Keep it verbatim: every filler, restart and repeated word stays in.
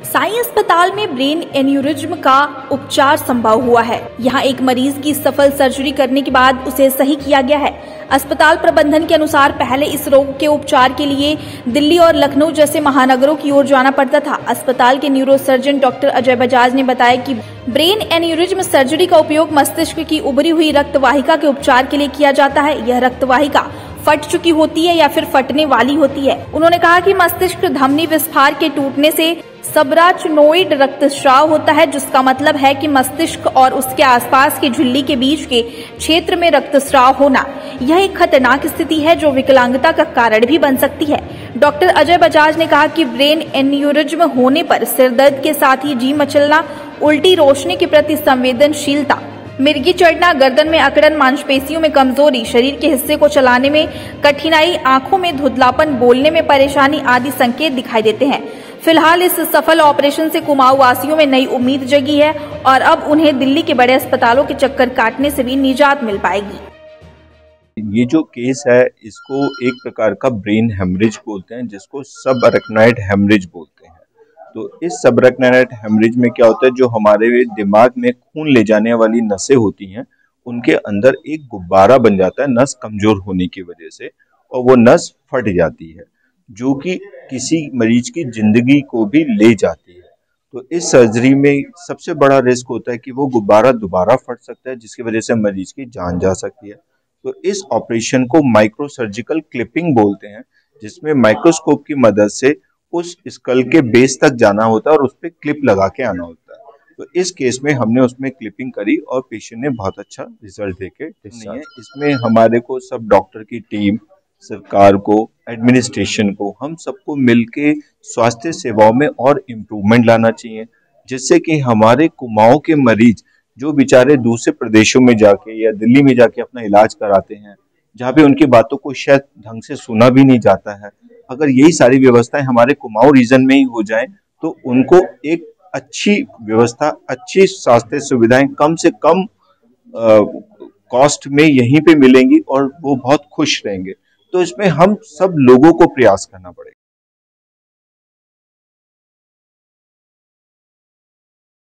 साई अस्पताल में brain aneurysm का उपचार संभव हुआ है। यहाँ एक मरीज की सफल सर्जरी करने के बाद उसे सही किया गया है। अस्पताल प्रबंधन के अनुसार पहले इस रोग के उपचार के लिए दिल्ली और लखनऊ जैसे महानगरों की ओर जाना पड़ता था। अस्पताल के न्यूरोसर्जन डॉक्टर अजय बजाज ने बताया कि ब्रेन एन्यूरिज्म सर्जरी का उपयोग मस्तिष्क की उभरी हुई रक्त वाहिका के उपचार के लिए किया जाता है। यह रक्त वाहिका फट चुकी होती है या फिर फटने वाली होती है। उन्होंने कहा कि मस्तिष्क धमनी विस्फार के टूटने से सबराचनोइड रक्तस्राव होता है, जिसका मतलब है कि मस्तिष्क और उसके आसपास की झिल्ली के बीच के क्षेत्र में रक्तस्राव होना। यह एक खतरनाक स्थिति है जो विकलांगता का कारण भी बन सकती है। डॉक्टर अजय बजाज ने कहा कि ब्रेन एन्यूरिज्म होने पर सिरदर्द के साथ ही जी मचलना, उल्टी, रोशनी के प्रति संवेदनशीलता, मिर्गी चढ़ना, गर्दन में अकड़न, मांसपेशियों में कमजोरी, शरीर के हिस्से को चलाने में कठिनाई, आंखों में धुंधलापन, बोलने में परेशानी आदि संकेत दिखाई देते हैं। फिलहाल इस सफल ऑपरेशन से कुमाऊं वासियों में नई उम्मीद जगी है और अब उन्हें दिल्ली के बड़े अस्पतालों के चक्कर काटने से भी निजात मिल पाएगी। ये जो केस है इसको एक प्रकार का ब्रेन हेमरेज बोलते हैं, जिसको सब अरेक्नॉइड हेमरेज बोलते हैं। तो इस सब अरेक्नॉइड हेमरेज में क्या होता है, जो हमारे दिमाग में खून ले जाने वाली नसें होती हैं उनके अंदर एक गुब्बारा बन जाता है नस कमजोर होने की वजह से, और वो नस फट जाती है जो कि किसी मरीज की जिंदगी को भी ले जाती है। तो इस सर्जरी में सबसे बड़ा रिस्क होता है कि वो गुब्बारा दोबारा फट सकता है, जिसकी वजह से मरीज की जान जा सकती है। तो इस ऑपरेशन को माइक्रो सर्जिकल क्लिपिंग बोलते हैं, जिसमें माइक्रोस्कोप की मदद से उस स्कल के बेस तक जाना होता है और उस पर क्लिप लगा के आना होता है। तो इस केस में हमने उसमें क्लिपिंग करी और पेशेंट ने बहुत अच्छा रिजल्ट देके डिस्चार्ज किया। इसमें हमारे को सब डॉक्टर की टीम, सरकार को, एडमिनिस्ट्रेशन को, हम सबको मिलके स्वास्थ्य सेवाओं में और इम्प्रूवमेंट लाना चाहिए, जिससे कि हमारे कुमाऊं के मरीज जो बेचारे दूसरे प्रदेशों में जाके या दिल्ली में जाके अपना इलाज कराते हैं, जहाँ पे उनकी बातों को शायद ढंग से सुना भी नहीं जाता है, अगर यही सारी व्यवस्थाएं हमारे कुमाऊं रीजन में ही हो जाए तो उनको एक अच्छी व्यवस्था, अच्छी स्वास्थ्य सुविधाएं कम से कम कॉस्ट में यहीं पे मिलेंगी और वो बहुत खुश रहेंगे। तो इसमें हम सब लोगों को प्रयास करना पड़ेगा।